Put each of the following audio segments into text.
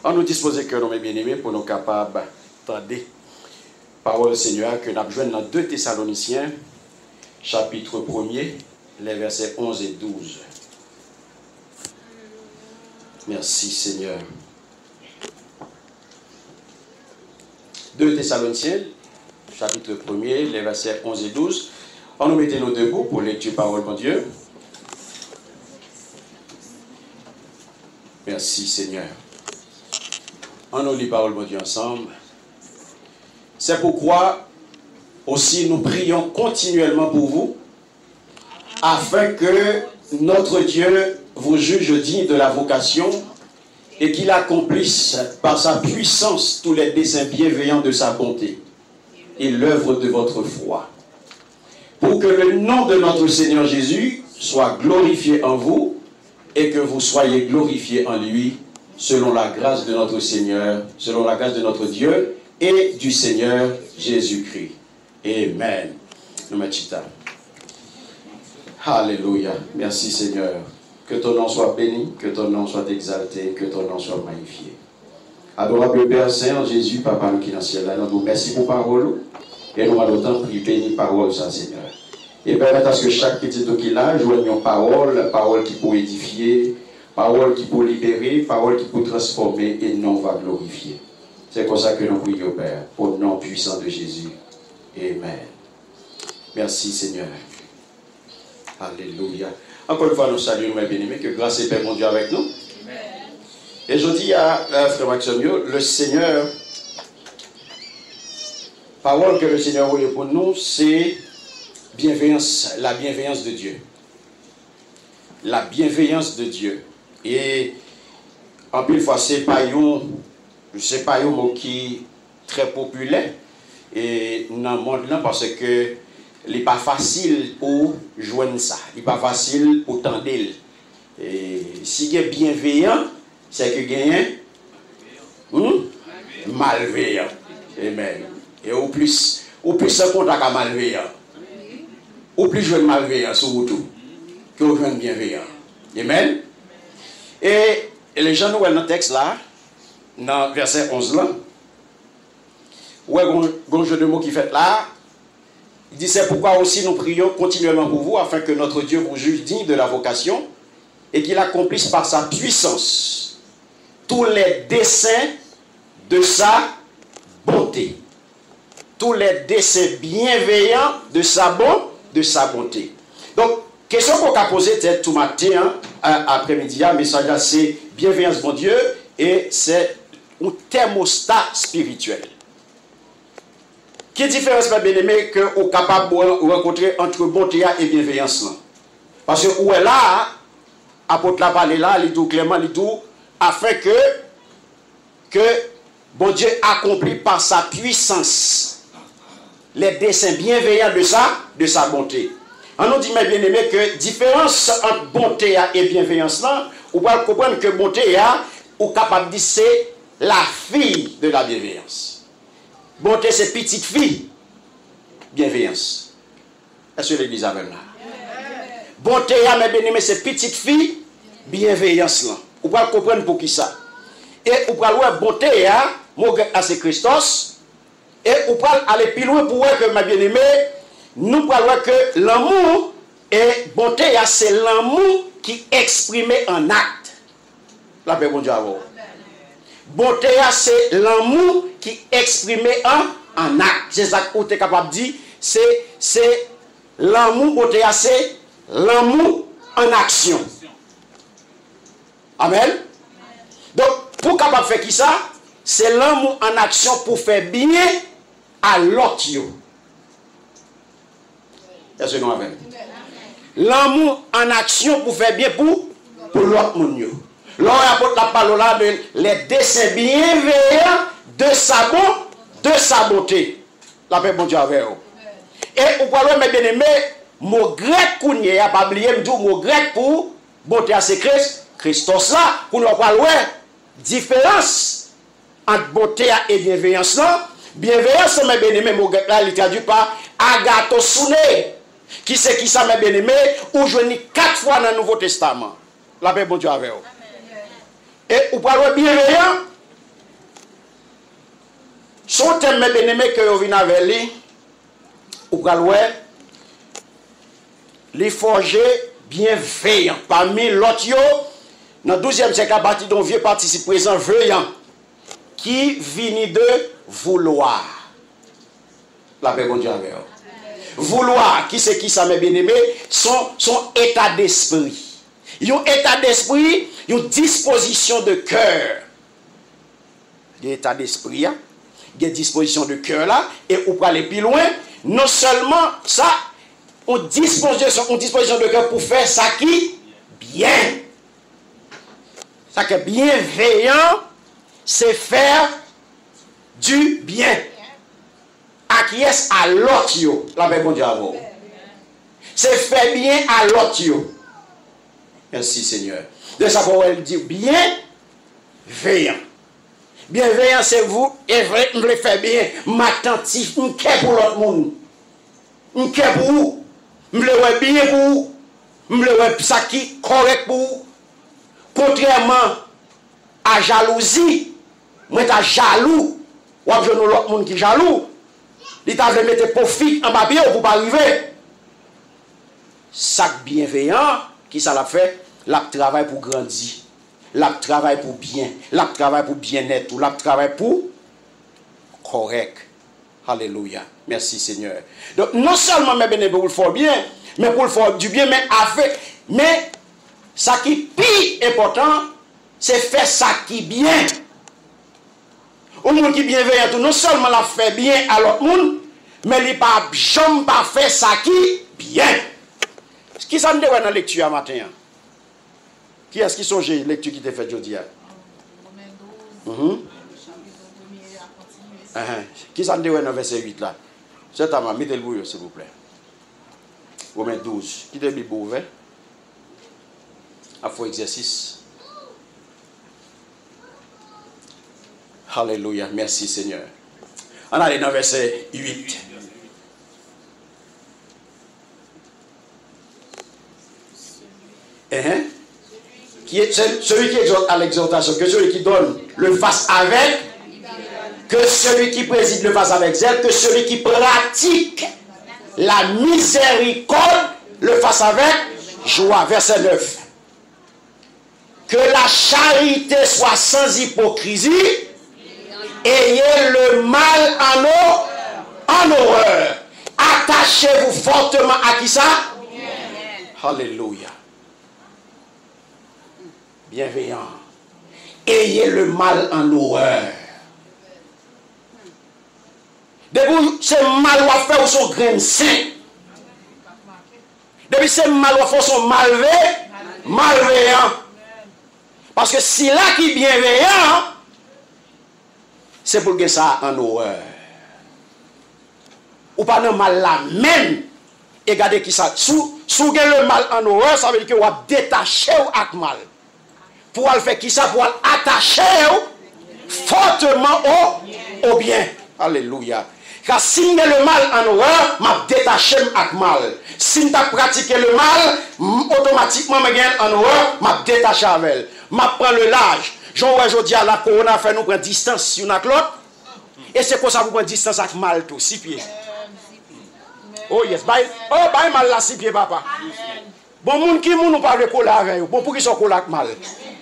On nous dispose que nous, mes bien-aimés, pour nous capables d'entendre parole du Seigneur que nous avons joué dans 2 Thessaloniciens, chapitre 1er, les versets 11 et 12. Merci Seigneur. 2 Thessaloniciens, chapitre 1er, les versets 11 et 12. On nous mettait nos debout pour lecture parole de Dieu. Merci Seigneur. On nous lit parole de Dieu ensemble. C'est pourquoi aussi nous prions continuellement pour vous, afin que notre Dieu vous juge digne de la vocation et qu'il accomplisse par sa puissance tous les desseins bienveillants de sa bonté et l'œuvre de votre foi. Pour que le nom de notre Seigneur Jésus soit glorifié en vous et que vous soyez glorifiés en lui selon la grâce de notre Seigneur, selon la grâce de notre Dieu et du Seigneur Jésus-Christ. Amen. Nous mettons. Alléluia. Merci Seigneur. Que ton nom soit béni, que ton nom soit exalté, que ton nom soit magnifié. Adorable Père Saint, Jésus, Papa qui est dans le ciel, nous vous remercions pour parole. Et nous allons autant prier, béni parole, ça Seigneur. Et permettre à ce que chaque petit qui là joigne une parole, parole qui peut édifier, parole qui peut libérer, parole qui peut transformer et non va glorifier. C'est comme ça que nous prions, Père, au nom puissant de Jésus. Amen. Merci Seigneur. Alléluia. Encore une fois, nous saluons, mes bien-aimés, que grâce et paix, mon Dieu, avec nous. Amen. Et je dis à frère Maximio, le Seigneur, parole que le Seigneur voulait pour nous, c'est bienveillance, la bienveillance de Dieu. La bienveillance de Dieu. Et en plus, c'est pas un mot qui est très populaire et dans le monde là parce que il n'est pas facile pour joindre ça. Il n'est pas facile pour tendre. Et si il est bienveillant, c'est que il est malveillant. Amen. Et au plus ça compte à malveillant. Au plus je veux malveillant sur vous tout. Que vous joignez bienveillant. Amen. Et les gens nous voient dans le texte là, dans verset 11 là, où est un jeu de mots qui fait là. Il dit, c'est pourquoi aussi nous prions continuellement pour vous, afin que notre Dieu vous juge digne de la vocation et qu'il accomplisse par sa puissance tous les desseins de sa bonté. Tous les desseins bienveillants de sa bonté. Donc, question qu'on a posée tout matin, après-midi, message là, c'est bienveillance mon Dieu et c'est un thermostat spirituel. Quelle différence, mes bien-aimés, que vous êtes capable de rencontrer entre bonté et bienveillance? Parce que où est là, apôtre la parole là, il dit clairement, il dit afin que bon Dieu accomplit par sa puissance les desseins bienveillants de sa bonté. On nous dit, mes bien-aimés, que différence entre bonté et bienveillance là, vous pouvez comprendre que bonté ou capable de dire c'est la fille de la bienveillance. Bonté, c'est petite fille. Bienveillance. Est-ce que l'église a même là? Bonté, mes bien-aimés, c'est petite fille. Bienveillance là. Vous pouvez comprendre pour qui ça. Et vous pouvez voir bonté, c'est Christos. Et vous pouvez aller plus loin pour voir que, mes bien-aimés, nous pouvons voir que l'amour et bonté, c'est l'amour qui est exprimé en acte. La paix, bon Dieu, à vous. Bonté, c'est l'amour qui est exprimé en acte. C'est ça que vous êtes capable de dire. C'est l'amour, bonté, c'est l'amour en action. Amen. Donc, pour capable faire qui ça? C'est l'amour en action pour faire bien à l'autre. Est-ce que nous avons? L'amour en action pour faire bien pour l'autre monde. L'on apporte la parole là de les desseins bienveillants de sa bonté. La paix, bon Dieu, avec vous. Et vous pouvez, mes bien-aimés, mot grec qu'on y a pas oublié, mot grec pour bonté à c'est Christos là, pour nous parler différence entre bonté et bienveillance là. Bienveillance, mes bien-aimés, mot grec là, il traduit par agathosune. Qui c'est qui ça, mes bien-aimés, ou je dis 4 fois dans le Nouveau Testament. La paix, bon Dieu, avec vous. Et vous parlez bienveillant, son thème, mes bien-aimés, que vous venez avec lui, ou les forger bienveillants. Parmi l'autre, dans le 12e siècle, à partir d'un vieux participe présent veillant, qui vient de vouloir. La paix, bon Dieu, avec vous. Vouloir, qui c'est qui ça, mes bien-aimés, son état d'esprit. Ils ont état d'esprit, ils ont disposition de cœur. L'état d'esprit, il y a une disposition de cœur là, et on peut aller plus loin. Non seulement ça, on disposition de cœur pour faire ça qui bien. Ça qui est bienveillant, c'est faire du bien. Acquiesce à l'autre. La paix, bon Dieu, à vous. C'est faire bien à l'autre. Merci Seigneur. De ça qu'on va dire bienveillant. Bienveillant, c'est vous, et vrai, je le fais bien, m'attentif, je care pour l'autre monde. Je care pour vous. Je le fais bien pour vous. Je le fais ça qui est correct pour vous. Contrairement à jalousie, moi je suis jaloux. Ou je ne l'autre monde qui est jaloux. Il t'a fait mettre profit en papier pour pas arriver. Ça bienveillant, qui ça l'a fait? L'a travail pour grandir. L'a travail pour bien. L'a travail pour bien-être. L'a travail pour correct. Alléluia. Merci Seigneur. Donc non seulement mes bénévoles pour le faire bien, mais pour le faire du bien, mais avec. Mais ça qui est plus important, c'est faire ça qui est bien. Au monde qui est bienveillant, non seulement la fait bien à l'autre monde, mais il n'a pas jamais pas fait ça qui est bien. Ce qui s'en est dans la lecture à matin. Qui est-ce qui songe la lecture qui t'a fait aujourd'hui? Qui s'en est dans le verset 8 là? C'est à moi, mettez le bouillon s'il vous plaît. Romains 12. Qui t'a mis le ouvert? À faux exercice. Alléluia. Merci Seigneur. On allait dans le verset 8. Celui qui exhorte à l'exhortation, que celui qui donne le fasse avec, que celui qui préside le fasse avec zèle, que celui qui pratique la miséricorde le fasse avec joie. Verset 9. Que la charité soit sans hypocrisie, ayez le mal en horreur. Attachez-vous fortement à qui ça? Alléluia. Bienveillant. Ayez le mal en horreur. Depuis c'est mal à faire ou son grain sain. Depuis c'est mal à faire son malveillant. Parce que si là qui est bienveillant, c'est pour que ça en horreur. Ou pas non mal là même. Et regardez qui ça. Sous le mal en horreur, ça veut dire que vous avez détaché avec mal. Pour le faire qui ça? Pour attacher fortement au bien. Alléluia. Car si vous avez le mal en horreur, je détache avec mal. Si vous pratiquez le mal, automatiquement je en horreur, je détache avec elle. Je prends le large. Je dis à la corona fait nous prendre distance sur notre l'autre. Et c'est pour ça que vous prenez distance avec mal tout, 6 pieds. Oh yes, bye mal là 6 pieds papa. Bon moun qui moun nous parle coller avec vous. Bon pour qui sont coller avec mal.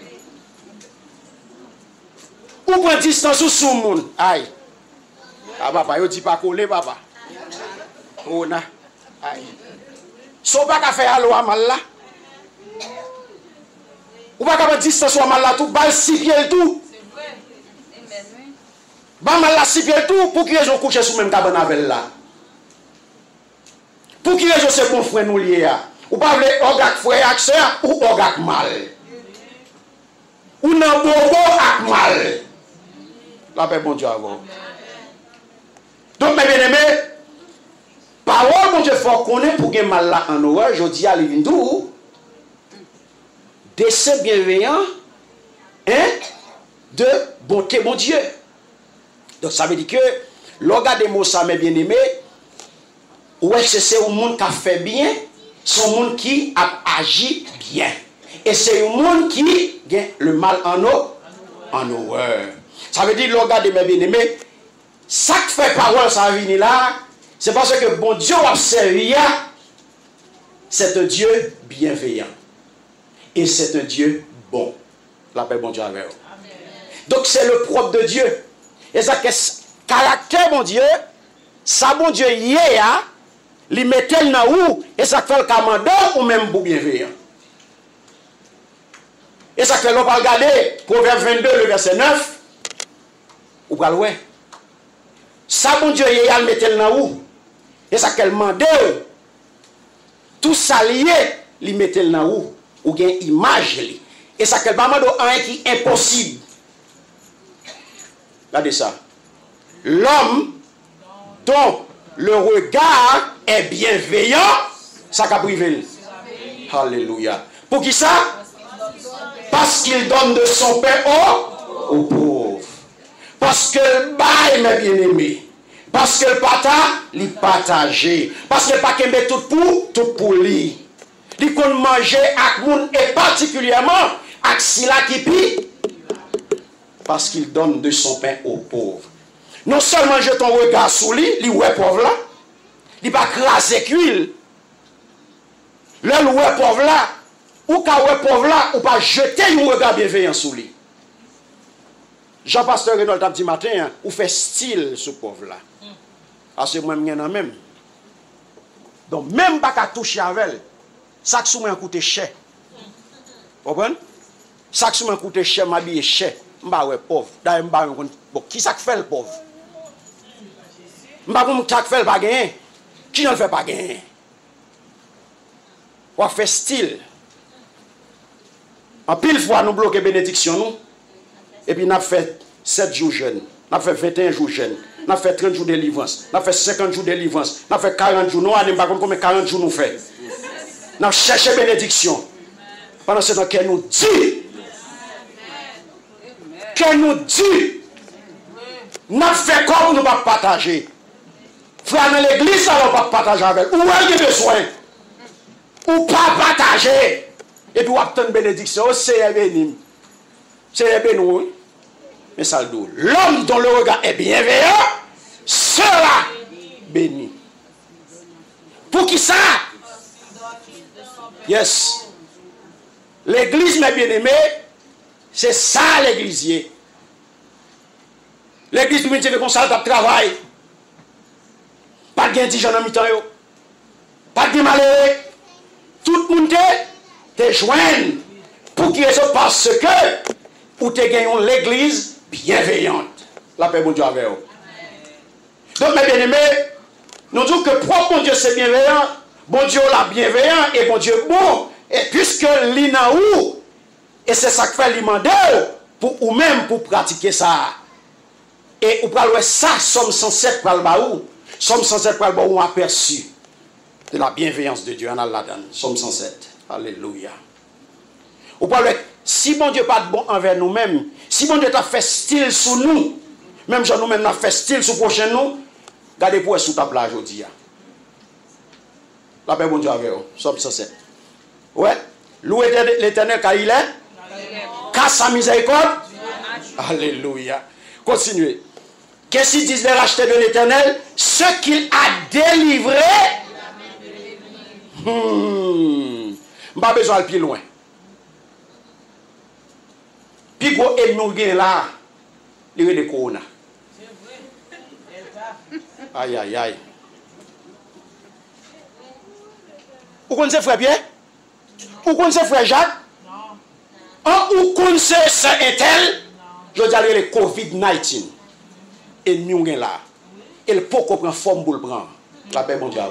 Ou prend distance sous moun. Aïe. Ah papa, yo dit pas coller papa. Oh na. Aïe. So pas ka faire allo à mal là. Ou pas ka distance à mal là tout, bal 6 pieds tout. C'est vrai. Ba mal là 6 pieds tout pour qui ils ont couché sous même cabane avec là. Pour qui raison c'est bon frère nous lié à? Ou pas vle orgak frère ak sœur ou orgak mal. Ou nan bobo ak mal. La paix bon Dieu à vous. Donc mes bien-aimés, parole bon Dieu faut connaître pour que mal là en horreur, je dis à l'indou de ce bienveillant de bonté mon Dieu. Donc ça veut dire que l'organe des mots ça mes bien-aimés. Ouais, c'est un monde qui a fait bien, c'est un monde qui a agi bien. Et c'est un monde qui a le mal en horreur. Ça veut dire, l'organe de mes bien-aimés, Ça qui fait parole, ça vient là, c'est parce que bon Dieu a servi, c'est un Dieu bienveillant. Et c'est un Dieu bon. La paix, bon Dieu avec vous. Donc c'est le propre de Dieu. Et ça, caractère, bon Dieu, ça, bon Dieu, hier, il mettait dans où, et ça fait le commandant ou même pour bienveillant. Et ça fait, l'on va regarder, Proverbe 22, le verset 9, ou pas loin. Ça, bon Dieu, hier, il mettait dans où, et ça fait le mandat, tout ça lié, il mettait dans où, ou bien image, et ça fait le mandat, un qui est impossible. Regardez ça. L'homme dont le regard est bienveillant, ça qu'a privé. Alléluia. Pour qui ça? Parce qu'il donne de son pain aux pauvres. Parce que le bail est bien aimé. Parce que le partage. Parce que le pas qu'aimer tout pour lui. Il qu'on manger avec moun et particulièrement avec sila qui pi. Parce qu'il donne de son pain aux pauvres. Non seulement je ton regard sous lui, il est pauvre là, il va craser cuil. Le est pauvre là, ou quand est pauvre là, ou pas jeter un regard bienveillant sous lui. Jean-Pasteur Renaud a dit matin, hein, ou fait style ce pauvre là. Ah, c'est moi même. Donc même pas qu'à toucher avec, ça qui souvent coûte cher. Vous comprenez? Ça qui souvent coûte cher, m'habiller cher. Mba ouais pauvre. D'ailleurs mba bon qui ça fait le pauvre? Mba comme ça fait le pas gagner. Qui ne le fait pas gagner? On fait style. En pile fois nous bloquer bénédiction nous. Et puis nous fait 7 jours jeunes, nous fait 21 jours jeunes, nous fait 30 jours de délivrance, nous fait 50 jours de délivrance, nous fait 40 jours. Nous allons pas combien 40 jours nous fait. Nous cherchons bénédiction. Pendant ce temps qu'elle nous dit qu'elle nous dit, nous fait comme nous ne pas partager. Frère dans l'église, ça ne va pas partager avec. Où est-ce qu'il besoin? Ou pas partager. Et puis, on obtient une bénédiction. C'est béni. C'est béni. Mais ça le dit. L'homme dont le regard est bienveillant sera béni. Pour qui ça? Yes. L'église, mes bien-aimés, c'est ça l'églisier. L'église nous dit que ça de travail. Pas de gens en mi-temps. Pas de malheureux. Tout le monde te joint. Pour qui est-ce? Parce que ou te gagnons l'église bienveillante. La paix bon Dieu avec vous. Donc mes bien-aimés, nous disons que propre bon Dieu c'est bienveillant. Bon Dieu l'a bienveillant et bon Dieu bon. Et puisque l'inaou, et c'est ça que fait l'imandé pour ou même pour pratiquer ça. Et ou pral ça, somme 107 pral baou. Somme 107 pral baou aperçu de la bienveillance de Dieu en Allah donne. Somme 107. Alléluia. Ou pral si bon Dieu pas de bon envers nous-mêmes, si bon Dieu t'a fait style sous nous, même genre nous-mêmes n'a fait style sous prochain nous, gardez pour sous ta plage aujourd'hui. La paix bon Dieu avec vous. Somme 107. Ouais. Louez l'Éternel car il est. Car sa miséricorde. Alléluia. Continuez. Qu'est-ce qu'ils disent les rachetés de l'Éternel? Ce qu'il a délivré. Pas besoin de plus loin. Puis gros ennemi là, il y a des corona. Aïe aïe aïe. Vous connaissez frère Pierre? Vous connaissez frère Jacques? Non. Vous connaissez ce Intel? Je dis le COVID-19. Et nous sommes là. Et le pot prend forme pour le prendre. La paix, mon Dieu.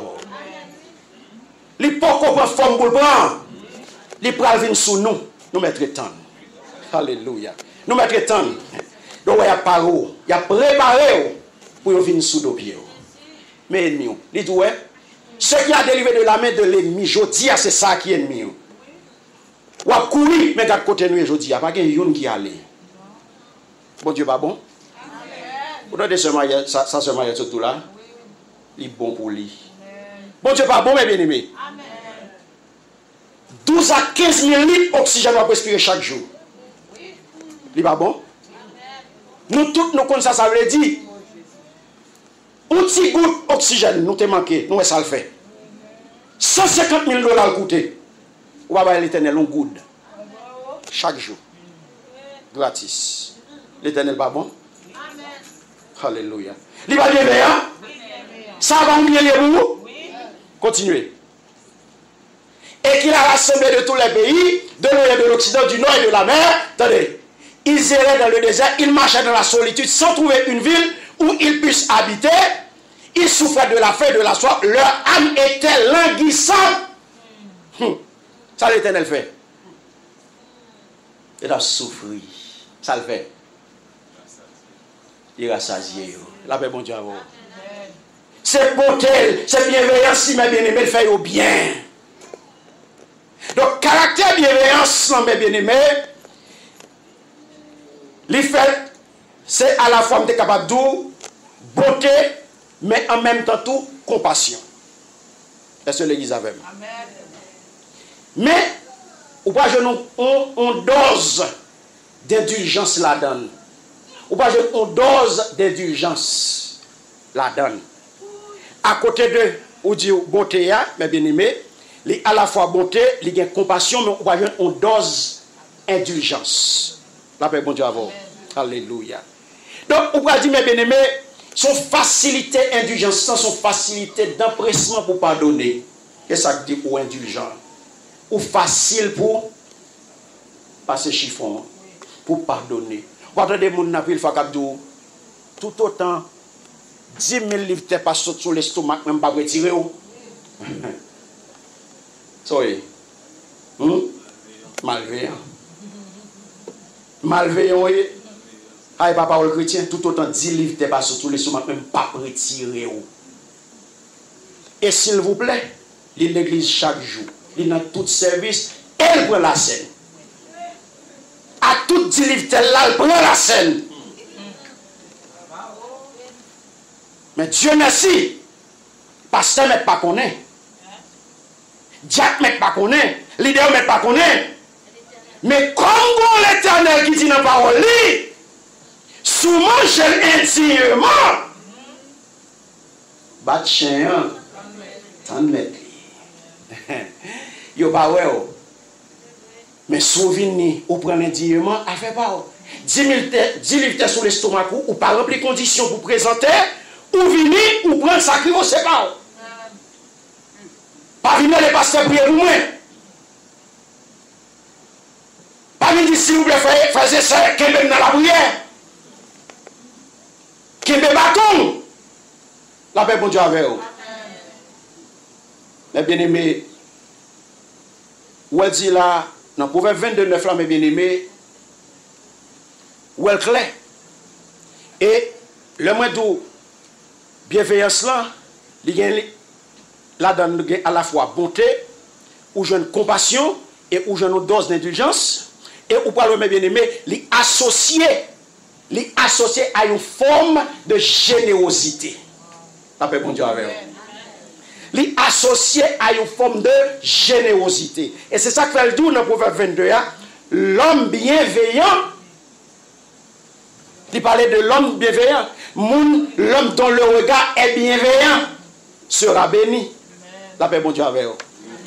Le pot prend forme pour le prendre. Les bras viennent sous nous. Nous mettons temps. Alléluia. Nous mettons temps. Donc, il y a parole. Il y a préparé pour venir sous nos pieds. Mais ennemi, il dit, ouais. Ce qui a délivré de la main de l'ennemi, je dis, c'est ça qui est ennemi. Ou à courir, mais de côté nous, je dis, il n'y a pas quelqu'un qui allait. Bon Dieu, pas bon? Vous donnez ça se marie surtout là? Il est bon pour lui. Bon Dieu, pas bon, mes bien-aimés? 12 à 15 000 litres d'oxygène à respirer chaque jour. Il est pas bon? Nous tous, nous connaissons ça, ça veut dire. Un petit goutte d'oxygène, nous te manqué, nous ça le fait. 150 000 dollars coûté. Ou va l'Éternel on good. Chaque jour. Gratis. L'Éternel pas bon? Alléluia. Il va bien hein? Ça va bien les vous? Continuez. Et qu'il a rassemblé de tous les pays, de l'Orient, de l'Occident, du Nord et de la mer. Attendez. Ils erraient dans le désert, ils marchaient dans la solitude sans trouver une ville où ils puissent habiter. Ils souffraient de la faim et de la soif. Leur âme était languissante. Ça l'Éternel fait. Il a souffert. Ça le fait. Il a rassasié. La paix, bon Dieu. C'est bonté, c'est bienveillance, si mes bien-aimés, le fait au bien. Donc, caractère bienveillance, mes bien-aimés, les fait, c'est à la fois capable de bonté, mais en même temps tout compassion. Est-ce que l'Église avait? Mais, ou pas on dose d'indulgence la donne. Ou pas on dose d'indulgence la donne. À côté de, ou dit bonté, mes bien-aimés, à la fois bonté, il y a compassion, mais ou pas on dose indulgence. La paix, bon Dieu, à vous. Alléluia. Donc, on va dire, mes bien-aimés, son facilité indulgence, son facilité d'empressement pour pardonner. Qu'est-ce que ça dit pour indulgent? Ou facile pour passer chiffon, pour pardonner. Vous entendez des gens qui ont tout autant 10 000 livres de pas sur l'estomac, même pas retirer. Soyez. Malveillant. Malveillant, oui. Aïe, papa, le chrétien, tout autant 10 livres de pas sur l'estomac, même pas retirer. Et s'il vous plaît, l'église chaque jour, il dans tout service, elle prend la scène. À tout 10 livres de là, elle prend la scène. Mais Dieu merci, pasteur ne pas connaît. Jack ne pas connaît. Leader ne pas connaît. Mais comme l'Éternel qui dit dans la parole, souvent je intimement, bat chien, t'en mets. Yo pas ouais. Mais souvenez, ou prenez indignement, à faire pas. 10 livres sur l'estomac, ou pas remplir conditions pour présenter, ou venir, ou prendre sacré, ou c'est pas. Pas venir les pasteurs prier pour moi. Pas venir s'il vous plaît, faisez ça, qu'il est dans la prière. Qu'il est bâton. La paix, bon Dieu, avec vous. Mes bien-aimés, où elle dit là, dans le proverbe 22:9 là, mes bien-aimés, où elle clé. Et le moins d'où bienveillance là, il y a là dans à la fois bonté, ou jeune compassion, et ou jeune dose d'indulgence, et ou par le mes bien-aimés, les associer à une forme de générosité. Ça peut bon Dieu avec vous. Les associer à une forme de générosité. Et c'est ça que fait le tour dans le proverbe 22. L'homme bienveillant, il parlait de l'homme bienveillant. L'homme dont le regard est bienveillant sera béni. La paix, bon Dieu, avec vous.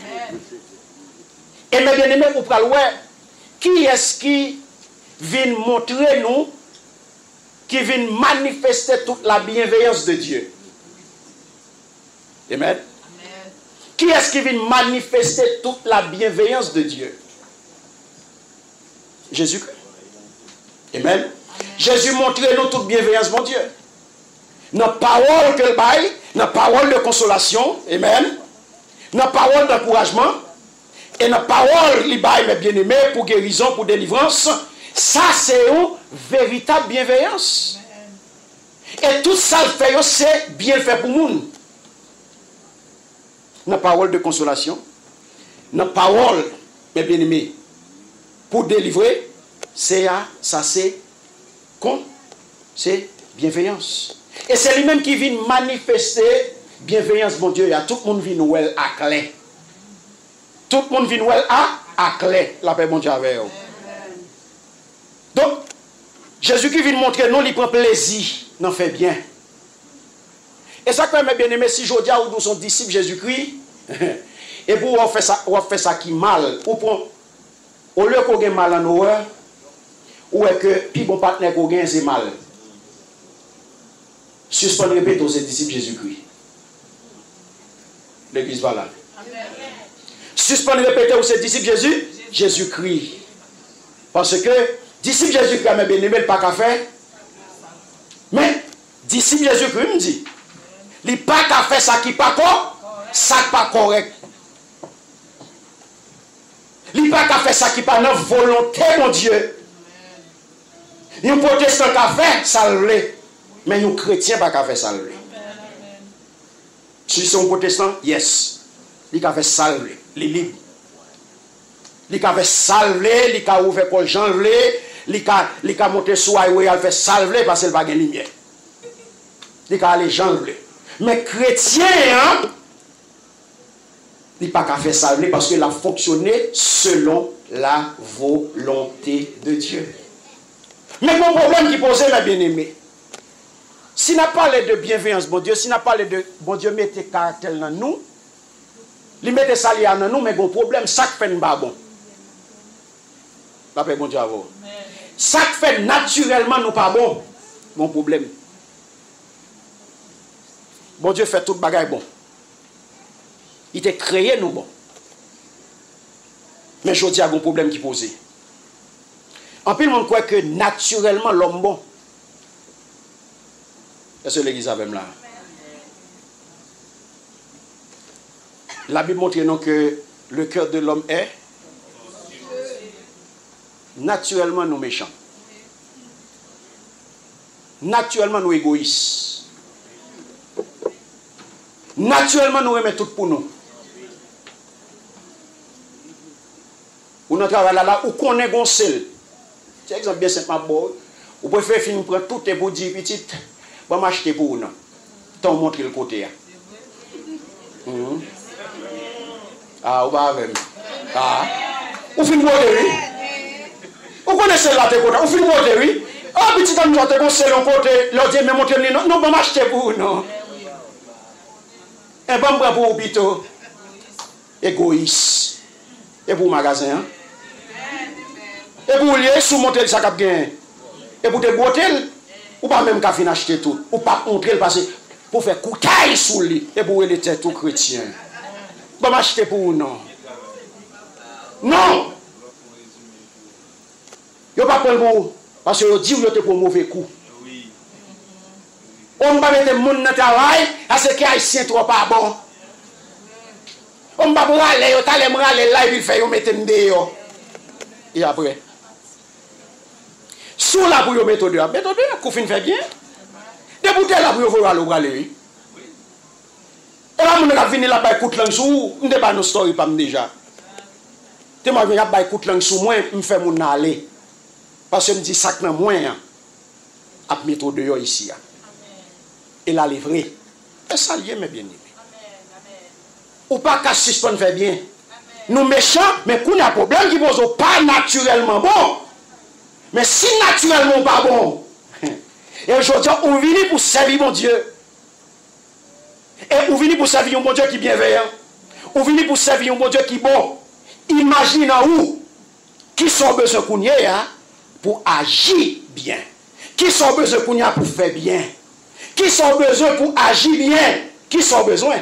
Et mes bien-aimés, vous pouvez voir, qui est-ce qui vient montrer nous, qui vient manifester toute la bienveillance de Dieu? Amen. Qui est-ce qui vient manifester toute la bienveillance de Dieu? Jésus-Christ. Amen. Jésus montrait nous toute bienveillance, mon Dieu. Notre parole que le bail, notre parole de consolation, amen. Notre parole d'encouragement, et notre parole, le bail, mes bien-aimés, pour guérison, pour délivrance, ça c'est une véritable bienveillance. Et tout ça, c'est bien fait pour nous. Notre parole de consolation, notre parole, mes bien-aimés, pour délivrer, c'est ça, c'est bienveillance. Et c'est lui-même qui vient manifester bienveillance, mon Dieu. Il y a tout le monde vient nous à clé. Tout le monde vient nous à clé. La paix, mon Dieu, avec vous. Donc, Jésus qui vient montrer nous, il prend plaisir, n'en fait bien. Et ça que mes bien-aimés, si je dis à nous sommes disciples Jésus-Christ, et pour on fait ça qui mal, au lieu qu'on ait mal en nous, ou est que puis bon partenaire qu'on gagne c'est mal. Suspendre répéter aux disciples Jésus-Christ. L'église va là. Suspendre répéter aux disciples Jésus-Christ. Parce que disciples Jésus-Christ, mes bien-aimés, le pas qu'à faire. Mais disciples Jésus-Christ me dit, il n'y a pas qu'à faire ça qui n'est pas correct. Il n'y a pas qu'à faire ça qui n'est pas notre volonté, mon Dieu. Nous protestants qui a fait ça, mais nous chrétiens pas qu'à faire ça. Si c'est un protestant, yes. Il a fait ça, il est libre. Il a fait salver, il a ouvert pour Jean, il a monté sur highway, il a fait salver parce qu'il va gagner lumière. Il a aller Jean. Mais chrétien, hein, il n'a pas qu'à faire salver parce qu'il a fonctionné selon la volonté de Dieu. Mais mon problème qui posait, mes bien-aimés, si n'a pas de bienveillance, bon Dieu, si n'a pas de bon Dieu, mettez caractère dans nous, il mettez ça dans nous, mais mon problème, ça fait pas bon. La paix, bon Dieu, à vous. Ça fait naturellement nous pas bon. Mon problème. Bon Dieu fait tout bagaille bon. Il t'a créé nous bon. Mais je dis à un problème qui posait. En plus, on croit que naturellement l'homme bon. Est-ce que l'église a même là? La Bible montre non que le cœur de l'homme est naturellement nous méchants. Naturellement nous égoïstes. Naturellement nous remettons tout pour nous. Ou nous travaillons là, ou qu'on est goncel. C'est exemple bien simplement, ou pouvez faire prendre tout et pour dire petit, bon m'acheter pour nous. T'en montre le côté. Ah, ou pas avec. Ah, ou fin monter oui. Vous connaissez la tête côté, ou fin monter oui. Ah, petit homme nous te conseille un côté, leur dire mais monter non, bon m'acheter pour nous. Et bon pour hôpital. Égoïste. Et pour magasin. Hein? Et pour lier sous monter ça cap gain. Et pour te botter ou pas même qu'à fin acheter tout ou pas montrer parce que pour faire coutaille sous lui et pour les têtes tout chrétien. Bon m'acheter pour non. Non. Yo pas prendre pour parce que yo dit yo te pour mauvais coup. On va mettre monde dans travail parce que haïtien trop pas bon. On va pour aller yo t'aller m'aller là il fait yo mettre dehors. Et après sous la pour yo mettre dehors. Mettre dehors qu'on fin fait bien. Des bouteilles là pour yo voir le aller. Et là mon va venir là ba écoute langue sous, on pas nos story pas déjà. Te moi venir ba écoute langue sous moi, me fait mon aller. Parce que me dit sac nan moi a mettre dehors ici. Et la livrer. Et ça lié mes bien-aimés. Ou pas qu'à suspendre fait bien. Nous méchants, mais qu'on a un problème qui pose pas naturellement bon. Mais si naturellement pas bon. Et aujourd'hui, on vient pour servir mon Dieu. Et on vient pour servir un bon Dieu qui est bienveillant. On vient pour servir un bon Dieu qui est bon. Imagine où qui sont besoin qu'on y ait pour agir bien. Qui sont besoin qu'on y ait pour faire bien. Qui sont besoin pour agir bien. Qui sont besoin.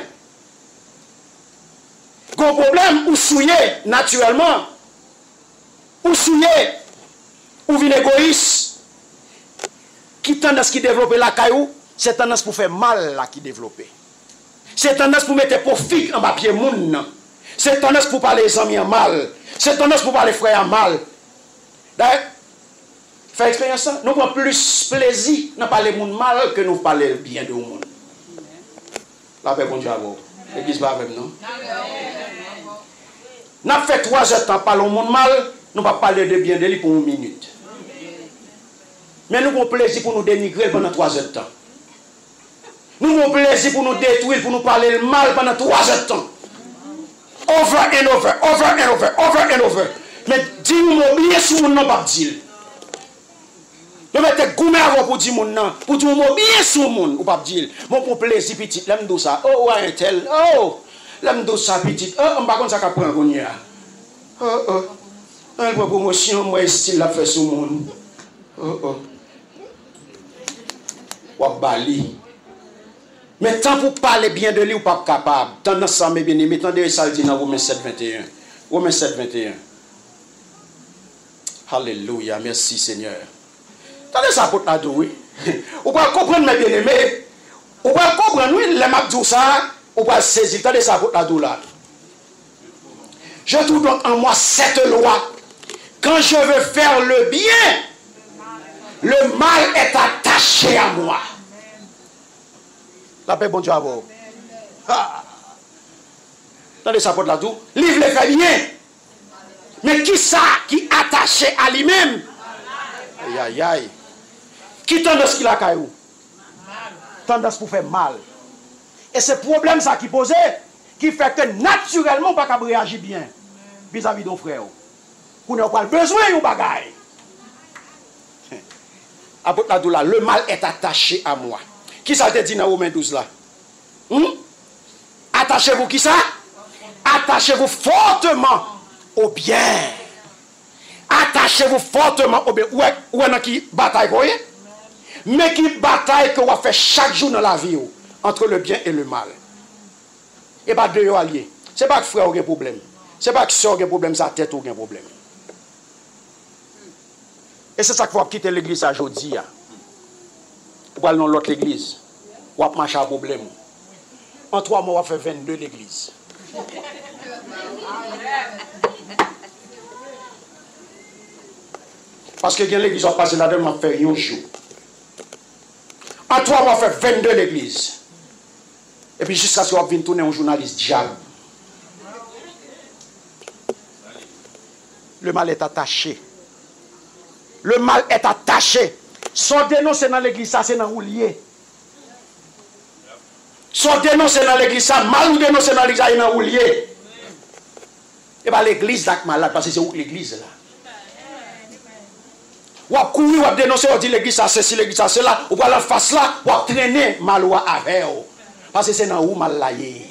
Gros problème, ou souillé naturellement. Ou souillé. Ou vin égoïste. Qui tendance qui développe la caillou, c'est tendance pour faire mal là qui développe. C'est tendance pour mettre profit en papier moun. C'est tendance pour parler les amis en mal. C'est tendance pour parler les frères en mal. D'ailleurs, faire expérience ça, nous avons plus plaisir de parler moun mal que nous parler bien de monde. La paix bon Dieu à vous. L'église va avec nous. Nous avons fait 3 heures de temps parler au monde mal, nous ne pas parler de bien de lui pour 1 minute. Mais nous avons plaisir pour nous dénigrer pendant 3 heures de temps. Nous avons plaisir pour nous détruire, pour nous parler le mal pendant 3 heures de temps. Over and over, over and over, over and over. Mais dis-moi bien si vous n'avez pas dit. Nous mettez gourmet à vos pour dire mon nom, pour dire mon bien sur mon, ou pas dire, mon pour plaisir petit, l'aime d'où ça, oh, ouais, un tel, oh, l'aime d'où ça petit, oh, on va contre ça qu'à prendre qu'on y a. Oh, un promotion, moi, style la fait sur mon. Oh. Ou bali. Mais tant pour parler bien de lui ou pas capable, tant dans ça, mes bien-aimés, tant de ça dit dans Romains 7, 21. Romains 7, 21. Alléluia, merci Seigneur. Tendez ça pour la douille. Ou pas comprendre mes bien-aimés. Ou pas comprendre, oui, les mabdou ça, ou pas saisir. Tendez ça pour la douille là. Je trouve donc en moi cette loi. Quand je veux faire le bien, le mal est attaché à moi. La paix, bon Dieu à vous. Attendez ça pour la douce. Livre le fait bien. Mais qui ça qui est attaché à lui-même? Aïe, aïe, aïe. Qui tendance qu'il a caillou? Tendance pour faire mal. Et c'est le problème ça qui pose, qui fait que naturellement, on ne peut pas réagir bien vis-à-vis de nos frères. Vous n'avez pas besoin de bagaille. Apôtre la doula, le mal est attaché à moi. Qui ça te dit dans Romains 12 là? Attachez-vous qui ça? Attachez-vous fortement au bien. Attachez-vous fortement au bien. Où est-ce qui bataille quoi? Mais qui bataille que vous faites chaque jour dans la vie entre le bien et le mal. Et pas deux alliés. Ce n'est pas que frère a un problème. Ce n'est pas que soeur a un problème, sa tête a un problème. Et c'est ça qu'il faut quitter l'église aujourd'hui. Pour aller dans l'autre église. On va marcher à problème. En 3 mois, on va faire 22 l'église. Parce que l'église va passer là-dedans, on va faire un jour. En 3 mois, on va faire 22 l'église. Et puis jusqu'à ce qu'on vienne tourner un journaliste diable. Le mal est attaché. Le mal est attaché. Son dénoncé dans l'église, ça c'est dans roulier. Son dénoncé dans l'église, ça mal ou dénoncé dans l'église, ça c'est dans roulier. Et bien l'église est malade parce que c'est où l'église là. Ou à courir, ou à dénoncer, ou à dire l'église ça c'est ci, l'église ça c'est là, ou à la face là, ou à traîner mal ou à avec. Parce que c'est dans où mal là.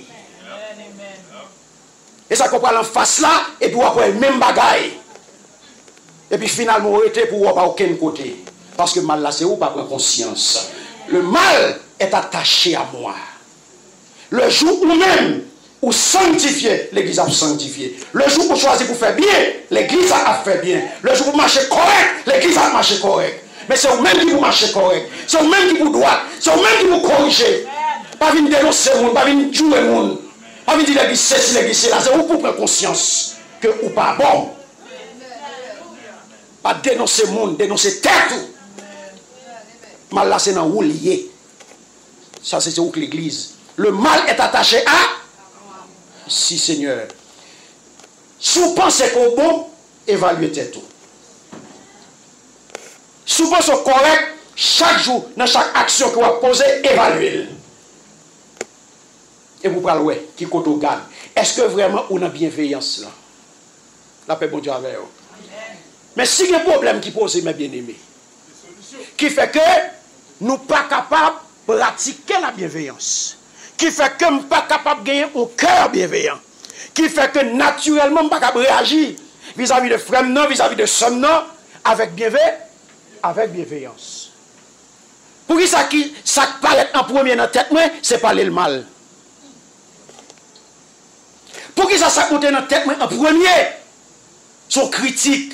Et ça qu'on prend en face là, et puis on va le même bagaille. Et puis finalement, on était pour pas aucun côté. Parce que mal là, c'est où pas prendre conscience. Le mal est attaché à moi. Le jour où même, ou sanctifier, l'église a sanctifié. Le jour où choisir pour faire bien, l'église a fait bien. Le jour où marcher correct, l'église a marché correct. Mais c'est vous-même qui vous marchez correct. C'est vous-même qui vous droit. C'est vous-même qui vous corrigez. Pas venir dénoncer le monde, pas venir jouer le monde. Pas venir dire l'église c'est l'église c'est là. C'est vous pour prendre conscience que ou pas bon. Pas dénoncer le monde, dénoncer tête. Mal là, c'est dans où lié. Ça, c'est où que l'église. Le mal est attaché à. Si, Seigneur. Si vous pensez qu'au bon, évaluez tout. Si vous pensez correct, chaque jour, dans chaque action que vous posez, évaluez. Et vous parlez, ouais, qui compte au garde. Est-ce que vraiment on a bienveillance là? La paix, bon Dieu, avec vous. Mais si il y a un problème qui pose, mes bien-aimés, qui fait que nous ne sommes pas capables de pratiquer la bienveillance, qui fait que nous ne sommes pas capables de gagner un cœur bienveillant, qui fait que naturellement nous ne sommes pas capables de réagir vis-à-vis de frères, vis-à-vis de somme, avec bienveillance. Pour qui ça paraît en premier dans la tête, c'est parler le mal. Pour qui ça monte dans la tête en premier, son critique.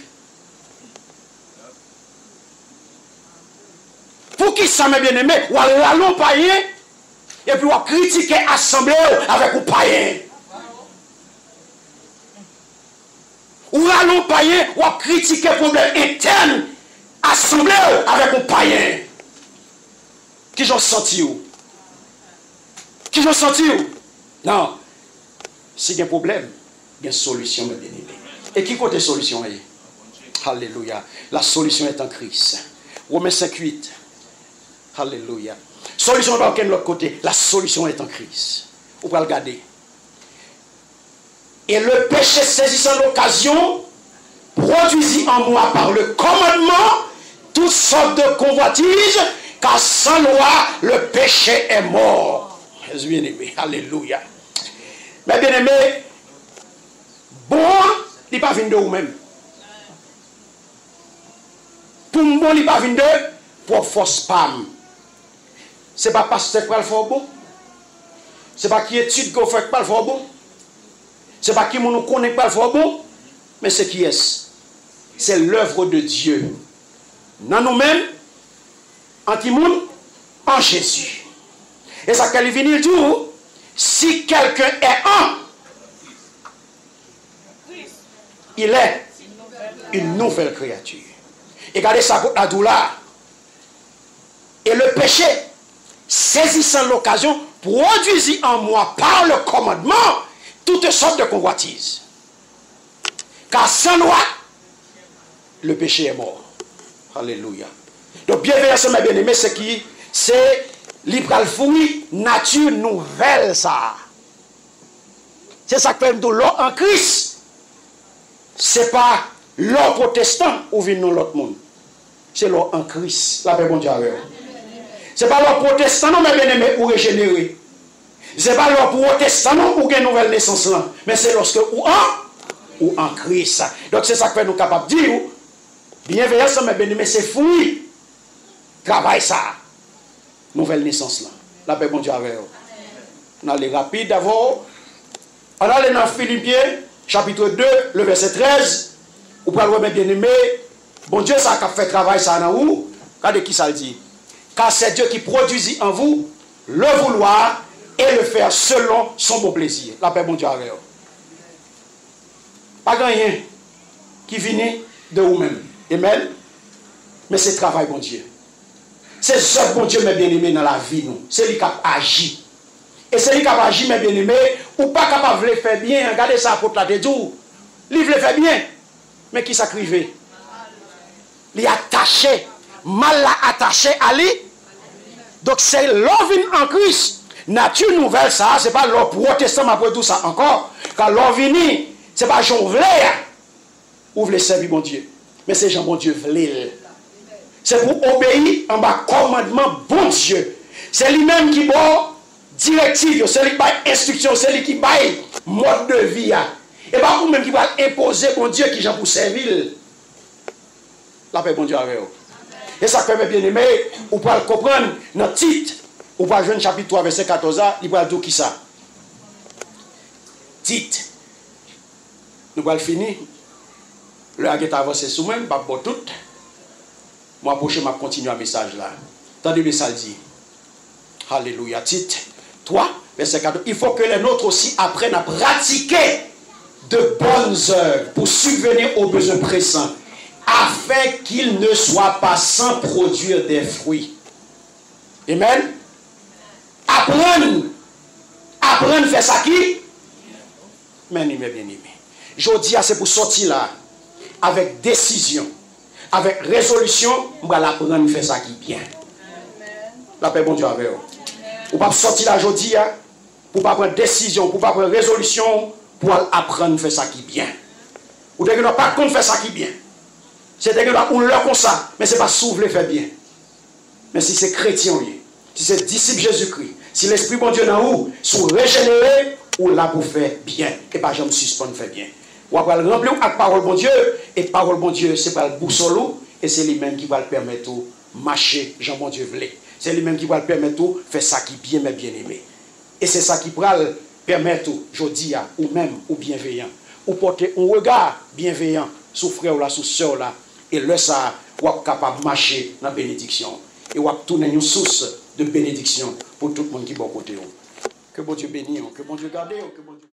Pour qui ça, mes bien-aimés, ou allons païen, et puis on critiquer l'assemblée avec un païen. Ou allons païen, ou critiquer le problème interne, assemblée avec un païen. Qui j'en senti ou? Qui j'en senti ou? Non. Si il y a un problème, il y a une solution, mes bien-aimés. Et qui côté solution est? Alléluia. La solution est en Christ. Romains 5:8. Alléluia. Solution dans aucun autre côté. La solution est en Christ. Vous pouvez regarder. Et le péché saisissant l'occasion, produisit en moi par le commandement toutes sortes de convoitises, car sans loi, le péché est mort. Bien-aimé, alléluia. Mais bien-aimé, bon, il n'est pas venu de vous-même. Pour moi, il n'est pas venu de pour force spam. Ce n'est pas pasteur qui va le faire bon. Ce n'est pas qui étude qu'on fait pas le faire bon. Ce n'est pas qui nous connaît pas le faire bon. Mais c'est qui est-ce? C'est l'œuvre de Dieu. Dans nous-mêmes, anti-monde, en Jésus. Et ça qu'elle vient dire tout, si quelqu'un est un, il est une nouvelle créature. Et regardez ça pour la douleur. Et le péché, saisissant l'occasion, produisit en moi par le commandement toutes sortes de convoitises. Car sans loi, le péché est mort. Alléluia. Donc, bienveillance, mes bien-aimés, c'est qui? C'est libre fruit, nature nouvelle, ça. C'est ça que fait de l'or en Christ. C'est pas l'or protestant ou vient dans l'autre monde. C'est l'or en Christ. La paix, bon Dieu. C'est pas l'or protestant, non, mes bien-aimés, ou régénéré. C'est pas l'or protestant, non, ou une nouvelle naissance, là. Mais c'est lorsque ou en Christ. Donc, c'est ça que fait nous capables de dire. Bienveillance, mes bien-aimés, c'est fruit. Travail ça. Nouvelle naissance là. La paix, bon Dieu avec vous. On allait rapide d'abord. On allait dans Philippiens, chapitre 2, le verset 13. Vous pouvez voir, mes bien-aimés, bon Dieu, ça a fait travail ça dans vous. Regardez qui ça le dit. Car c'est Dieu qui produisit en vous le vouloir et le faire selon son bon plaisir. La paix, bon Dieu avec vous. Pas rien qui vient de vous-même. Amen. Mais c'est travail, bon Dieu. C'est ce bon Dieu, mes bien-aimés, dans la vie, nous. C'est lui qui agit. Et c'est lui qui agit, mes bien-aimés, ou pas capable de le faire bien. Regardez ça pour la détour. Lui le fait bien. Mais qui s'acrivait? Il est attaché. Mal attaché à lui. Donc c'est l'orvine en Christ. Nature nouvelle, ça, c'est pas l'or protestant, après tout ça encore. Car l'orvine, c'est pas Jean Vlé. Ou voulez servir, bon Dieu. Mais c'est Jean, bon Dieu, vlé. C'est pour obéir en bas commandement, bon Dieu. C'est lui-même qui bat directive, c'est lui qui bat instruction, c'est lui qui bat mode de vie. Et pas vous-même qui va imposer, bon Dieu, qui j'en pour servir. La paix, bon Dieu, avec vous. Et ça fait bien aimé, vous pouvez le comprendre dans le titre, vous pouvez jouer chapitre 3, verset 14, il va dire qui ça. Titre. Nous allons finir. Le haguet avancé sous même, pas pour tout. Moi, prochain, je continue un message là. Attendez le message dit. Alléluia. Titre 3, verset 14. Il faut que les nôtres aussi apprennent à pratiquer de bonnes œuvres pour subvenir aux besoins pressants, afin qu'ils ne soient pas sans produire des fruits. Amen. Apprendre à faire ça qui? Mais bien aimé. Je dis, c'est pour sortir là, avec décision, avec résolution, on va apprendre à faire ça qui bien. La paix, bon Dieu, avec vous. On va sortir là aujourd'hui, pour pas prendre décision, pour pas prendre résolution, pour apprendre à faire ça qui bien. Ou dès que nous pas contre faire ça qui bien. C'est dès que nous le comme ça, mais c'est pas souffler faire bien. Mais si c'est chrétien, si c'est disciple Jésus-Christ, si l'Esprit bon Dieu dans vous, sont régénérés, ou là pour faire bien, et pas jamais suspendre faire bien. Ou après le remplir avec parole bon Dieu, et parole bon Dieu, c'est pas le boussole, et c'est lui-même qui va le permettre de marcher, Jean bon Dieu voulait. C'est lui-même qui va le permettre de faire ça qui bien, mais bien aimé. Et c'est ça qui va le permettre, je dis, ou même, ou bienveillant, ou porter un regard bienveillant sur frère ou là, sur soeur là, et là, ça, ou être capable de marcher dans la bénédiction. Et ou tourner une source de bénédiction pour tout le monde qui est bon côté. Que bon Dieu bénisse, que bon Dieu garde, que bon Dieu...